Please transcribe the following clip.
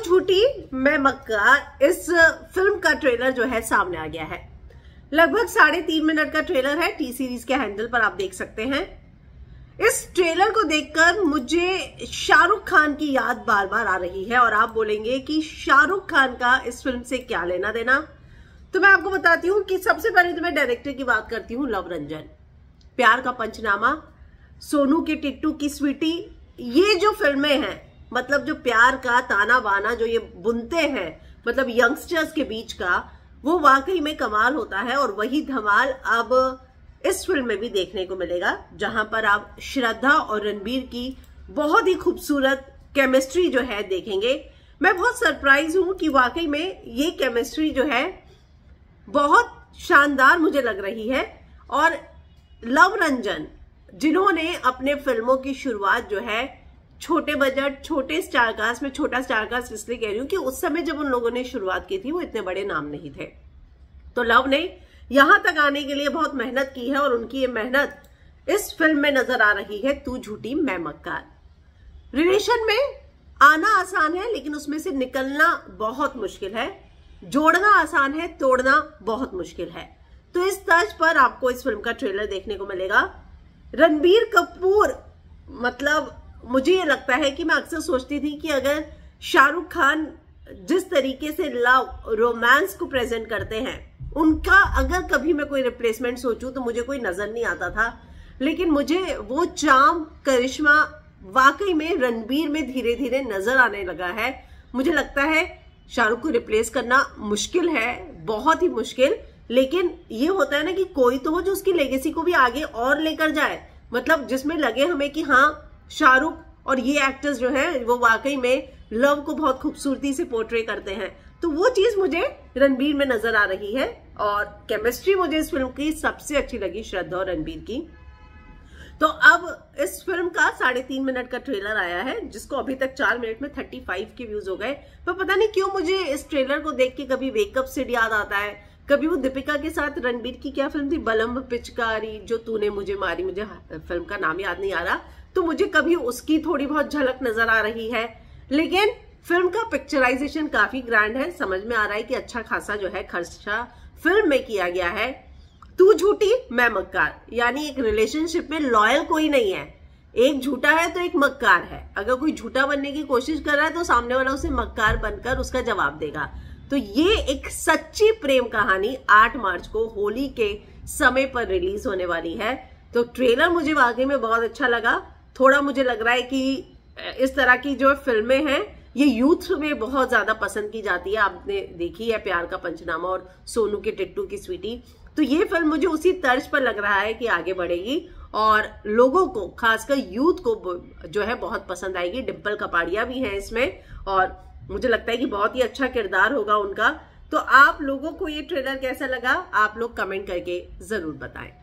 झूठी मैं मक्का इस फिल्म का ट्रेलर जो है सामने आ गया है। लगभग 3.5 मिनट का ट्रेलर है। टी सीरीज के हैंडल पर आप देख सकते हैं। इस ट्रेलर को देखकर मुझे शाहरुख खान की याद बार बार आ रही है और आप बोलेंगे कि शाहरुख खान का इस फिल्म से क्या लेना देना। तो मैं आपको बताती हूँ कि सबसे पहले तो मैं डायरेक्टर की बात करती हूँ, लव रंजन। प्यार का पंचनामा, सोनू के टिट्टू की स्वीटी, ये जो फिल्में हैं, मतलब जो प्यार का ताना बाना जो ये बुनते हैं, मतलब यंगस्टर्स के बीच का, वो वाकई में कमाल होता है। और वही धमाल अब इस फिल्म में भी देखने को मिलेगा, जहां पर आप श्रद्धा और रणबीर की बहुत ही खूबसूरत केमिस्ट्री जो है देखेंगे। मैं बहुत सरप्राइज हूं कि वाकई में ये केमिस्ट्री जो है बहुत शानदार मुझे लग रही है। और लव रंजन, जिन्होंने अपने फिल्मों की शुरुआत जो है छोटे बजट, छोटे स्टारकास्ट में, छोटा स्टारकास्ट इसलिए कह रही हूं कि उस समय जब उन लोगों ने शुरुआत की थी वो इतने बड़े नाम नहीं थे। तो लव ने यहां तक आने के लिए बहुत मेहनत की है और उनकी ये मेहनत इस फिल्म में नजर आ रही है। तू झूठी मैं मक्कार। रिलेशन में आना आसान है, लेकिन उसमें से निकलना बहुत मुश्किल है। जोड़ना आसान है, तोड़ना बहुत मुश्किल है। तो इस तर्ज पर आपको इस फिल्म का ट्रेलर देखने को मिलेगा। रणबीर कपूर, मतलब मुझे ये लगता है कि मैं अक्सर सोचती थी कि अगर शाहरुख खान जिस तरीके से लव रोमांस को प्रेजेंट करते हैं, उनका अगर कभी मैं कोई रिप्लेसमेंट सोचूं तो मुझे कोई नजर नहीं आता था। लेकिन मुझे वो चार्म, करिश्मा वाकई में रणबीर में धीरे धीरे नजर आने लगा है। मुझे लगता है शाहरुख को रिप्लेस करना मुश्किल है, बहुत ही मुश्किल। लेकिन ये होता है ना कि कोई तो हो जो उसकी लेगेसी को भी आगे और लेकर जाए, मतलब जिसमें लगे हमें कि हाँ, शाहरुख और ये एक्टर्स जो हैं वो वाकई में लव को बहुत खूबसूरती से पोर्ट्रे करते हैं। तो वो चीज मुझे रणबीर में नजर आ रही है। और केमिस्ट्री मुझे इस फिल्म की सबसे अच्छी लगी, श्रद्धा और रणबीर की। तो अब इस फिल्म का 3.5 मिनट का ट्रेलर आया है, जिसको अभी तक 4 मिनट में 35 के व्यूज हो गए। पर पता नहीं क्यों मुझे इस ट्रेलर को देख के कभी वेकअप सिड याद आता है, कभी वो दीपिका के साथ रणबीर की क्या फिल्म थी, बलम पिचकारी जो तूने मुझे मारी, मुझे फिल्म का नाम याद नहीं आ रहा, तो मुझे कभी उसकी थोड़ी बहुत झलक नजर आ रही है। लेकिन फिल्म का पिक्चराइजेशन काफी ग्रैंड है। समझ में आ रहा है कि अच्छा खासा जो है खर्चा फिल्म में किया गया है। तू झूठी मैं मक्कार, यानी एक रिलेशनशिप में लॉयल कोई नहीं है। एक झूठा है तो एक मक्कार है। अगर कोई झूठा बनने की कोशिश कर रहा है तो सामने वाला उसे मक्कार बनकर उसका जवाब देगा। तो ये एक सच्ची प्रेम कहानी 8 मार्च को होली के समय पर रिलीज होने वाली है। तो ट्रेलर मुझे वाकई में बहुत अच्छा लगा। थोड़ा मुझे लग रहा है कि इस तरह की जो फिल्में हैं ये यूथ में बहुत ज्यादा पसंद की जाती है। आपने देखी है प्यार का पंचनामा और सोनू के टिट्टू की स्वीटी। तो ये फिल्म मुझे उसी तर्ज पर लग रहा है कि आगे बढ़ेगी और लोगों को, खासकर यूथ को जो है बहुत पसंद आएगी। डिम्पल कपाड़िया भी हैं इसमें और मुझे लगता है कि बहुत ही अच्छा किरदार होगा उनका। तो आप लोगों को ये ट्रेलर कैसा लगा, आप लोग कमेंट करके जरूर बताएं।